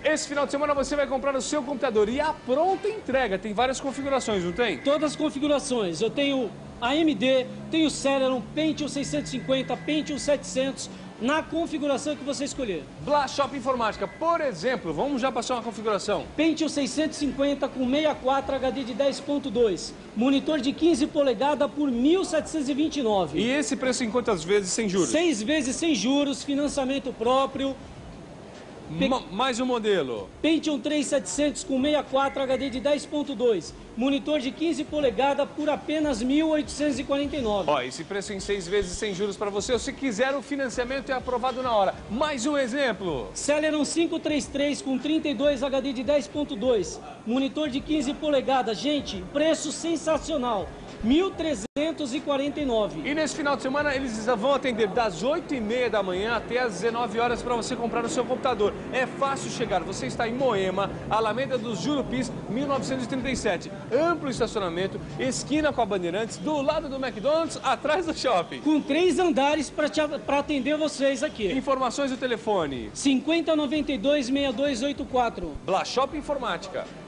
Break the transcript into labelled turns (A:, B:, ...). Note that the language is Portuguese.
A: Esse final de semana você vai comprar o seu computador e a pronta entrega. Tem várias configurações, não tem?
B: Todas as configurações. Eu tenho AMD, tenho Celeron, Pentium 650, Pentium 700, na configuração que você escolher.
A: BlaShop Informática, por exemplo, vamos já passar uma configuração.
B: Pentium 650 com 64 HD de 10.2, monitor de 15 polegadas por 1.729.
A: E esse preço em quantas vezes sem juros?
B: 6 vezes sem juros, financiamento próprio.
A: Mais um modelo.
B: Pentium 3700 com 64 HD de 10.2, monitor de 15 polegadas por apenas 1.849.
A: Ó, esse preço em 6 vezes sem juros para você. Se quiser, o financiamento é aprovado na hora. Mais um exemplo.
B: Celeron 533 com 32 HD de 10.2, monitor de 15 polegadas. Gente, preço sensacional, 1.349.
A: E nesse final de semana eles vão atender das 8h30 da manhã até as 19 horas para você comprar o seu computador. É fácil chegar. Você está em Moema, Alameda dos Jurupis, 1937. Amplo estacionamento, esquina com a Bandeirantes, do lado do McDonald's, atrás do shopping.
B: Com 3 andares para atender vocês aqui.
A: Informações do telefone.
B: 5092-6284.
A: BlaShop Informática.